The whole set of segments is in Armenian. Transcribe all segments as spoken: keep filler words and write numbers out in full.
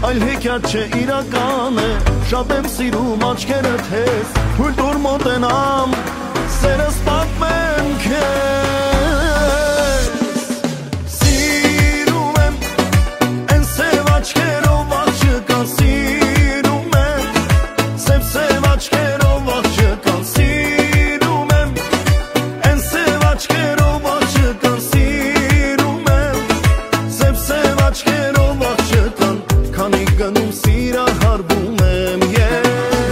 այլ հեքիաթ չէ իրական է, շատ եմ սիրում աչքերդ ես, թույլ տուր մոտենամ, սերս պատմեմ քեզ։ Սիրում եմ, են սև աչքերով աղջկան, սիրում եմ, սև-սև աչքերով աղջկան, սիրում եմ, են սև աչքերով աղջկան, սիրում եմ, սև-սև աչքերով աղջկան, քանի գնում սիրահարվում եմ ես։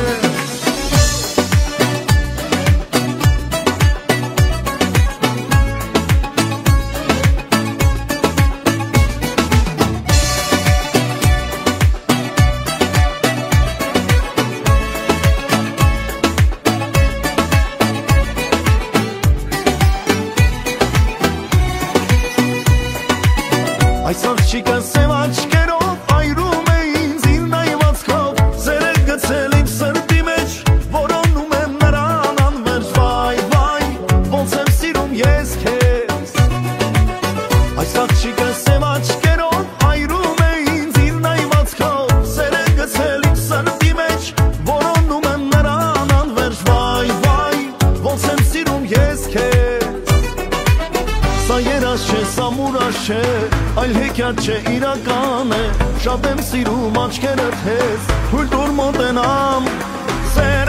Այս աղջիկը սև աչքերով այրում է ինձ իր նայվածքով, սերը գցել իմ սրտի մեջ, որոնում եմ նրան անվերջ, վայ, վայ, ոնց եմ սիրում ես քեզ։ Այս աղջիկը սև աչքերով այրում է ինձ իր նայվածքով, սերը գցել իմ սրտի մեջ, որոնում եմ նրան անվերջ, վայ, վայ, ոնց եմ սիրում ես քեզ։ Սա երազ չէ, սա մուրազ չէ, այլ հեքիաթ չէ իրական է, շատ եմ սիրում աչքերդ ես, թույլ տուր մոտենամ, սեր